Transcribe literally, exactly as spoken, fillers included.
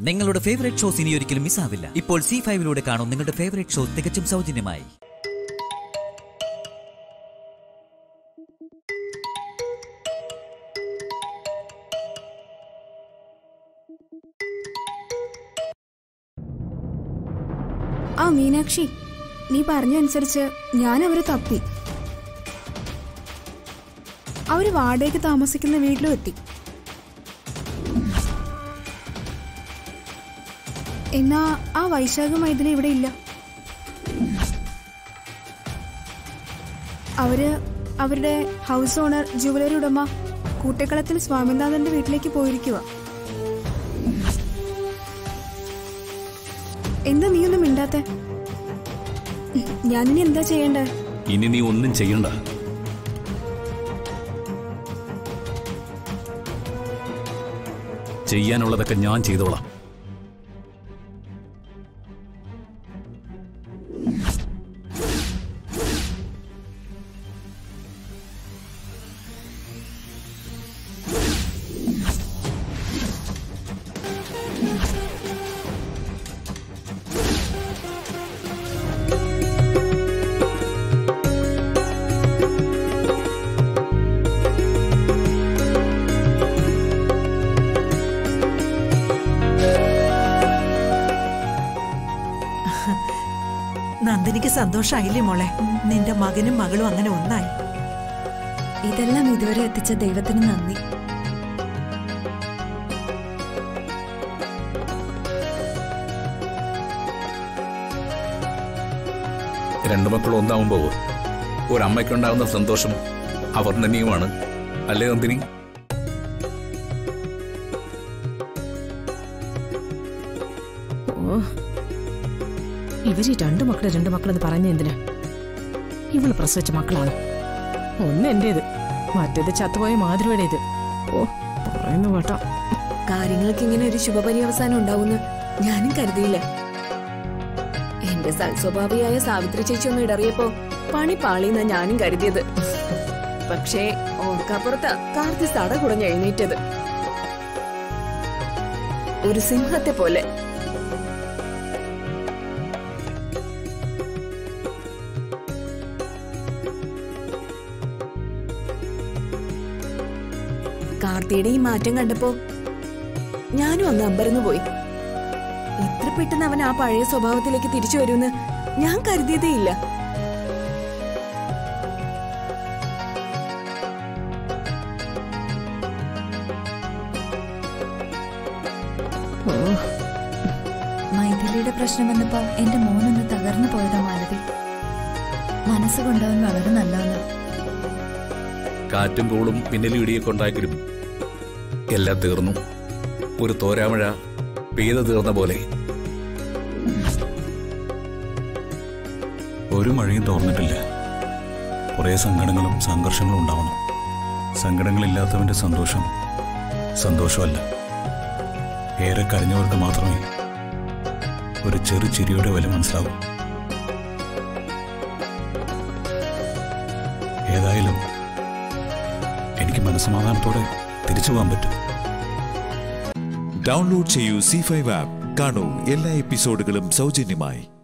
നിങ്ങളുടെ favourite shows ഇനി ഒരിക്കലും മിസ്സാവില്ല. ഇപ്പോൾ സി ഫൈവിലൂടെ കാണും നിങ്ങളുടെ ഫേവറേറ്റ് ഷോ തികച്ചും സൗജന്യമായി. ആ മീനാക്ഷി, നീ പറഞ്ഞനുസരിച്ച് ഞാൻ അവരെ തപ്പി. അവര് വാടകയ്ക്ക് താമസിക്കുന്ന വീട്ടിലും എത്തി. എന്നാ ആ വൈശാഖ മൈഥിലി ഇവിടെ ഇല്ല. അവര് അവരുടെ ഹൗസ് ഓണർ ജുവലറി ഉടമ കൂട്ടക്കളത്തിൽ സ്വാമിനാഥന്റെ വീട്ടിലേക്ക് പോയിരിക്കുക. എന്താ നീ ഒന്നും മിണ്ടാത്തെ? ഞാനിനി എന്താ ചെയ്യണ്ടേ? ഇനി നീ ഒന്നും ചെയ്യണ്ട. ചെയ്യാനുള്ളതൊക്കെ ഞാൻ ചെയ്തോളാം. നന്ദിനിക്ക് സന്തോഷായില്ലേ മോളെ? നിന്റെ മകനും മകളും അങ്ങനെ ഒന്നായി. ഇതെല്ലാം ഇതുവരെ എത്തിച്ച ദൈവത്തിന് നന്ദി. രണ്ടു മക്കളും ഒന്നാവുമ്പോ ഒരമ്മയ്ക്കുണ്ടാകുന്ന സന്തോഷം അവർണ്ണനീയമാണ്, അല്ലേ നന്ദിനി? ഇവര് രണ്ടു മക്കള് രണ്ടു മക്കളെന്ന് പറഞ്ഞ എന്തിനാ? ഇവള് പ്രസവിച്ച മക്കളാണ്. ഒന്ന് എന്റേത്, മറ്റേത് ചത്തുപോയ മാധുരിയുടേത്. ഓ, പറയുന്നു കേട്ടോ. കാര്യങ്ങൾക്ക് ഇങ്ങനെ ഒരു ശുഭപര്യവസാനം ഉണ്ടാവുമെന്ന് ഞാനും കരുതിയില്ല. എന്റെ സൽസ്വഭാവിയായ സാവിത്രി ചേച്ചി ഒന്ന് ഇടറിയപ്പോ പണി പാളിയെന്നാ ഞാനും കരുതിയത്. പക്ഷേ ഓർക്കാപ്പുറത്ത് കാർത്തി സട കുടഞ്ഞ് എഴുന്നേറ്റത് ഒരു സിംഹത്തെ പോലെ. കാർത്തിയുടെ ഈ മാറ്റം കണ്ടപ്പോ ഞാനും അങ്ങ് അമ്പരന്നു പോയി. ഇത്ര പെട്ടെന്ന് അവൻ ആ പഴയ സ്വഭാവത്തിലേക്ക് തിരിച്ചു വരുമെന്ന് ഞാൻ കരുതിയതേയില്ല. മൈഥിലിയുടെ പ്രശ്നം വന്നപ്പോ എന്റെ മോനൊന്ന് തകർന്നു പോയതാ മാലതി. മനസ്സുകൊണ്ടവൻ വളരെ നല്ലവനാ. കാറ്റും കോളും പിന്നലും ഇടിയൊക്കെ ഉണ്ടായെങ്കിലും എല്ലാം തീർന്നു. ഒരു തോരാമഴ പെയ്തു തീർന്ന പോലെ. ഒരു മഴയും തോർന്നിട്ടില്ല. കുറേ സങ്കടങ്ങളും സംഘർഷങ്ങളും ഉണ്ടാവണം. സങ്കടങ്ങളില്ലാത്തവന്റെ സന്തോഷം സന്തോഷമല്ല. ഏറെ കരഞ്ഞവർക്ക് മാത്രമേ ഒരു ചെറു ചിരിയുടെ വില മനസ്സിലാവൂ. ഏതായാലും എനിക്ക് മനസ്സമാധാനത്തോടെ തിരിച്ചു പോകാൻ പറ്റും. ഡൗൺലോഡ് ചെയ്യൂ സി ഫൈവ് ആപ്പ്. കാണൂ എല്ലാ എപ്പിസോഡുകളും സൗജന്യമായി.